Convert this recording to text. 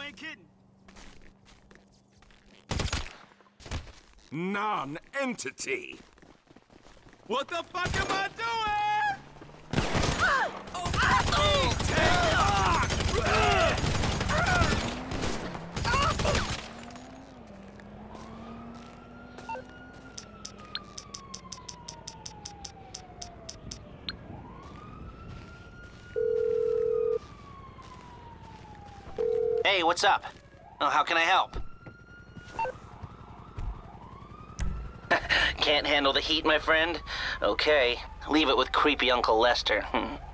ain't kidding. Non-entity. What the fuck am I doing? Hey, what's up? Oh, how can I help? Can't handle the heat, my friend? Okay, leave it with creepy Uncle Lester.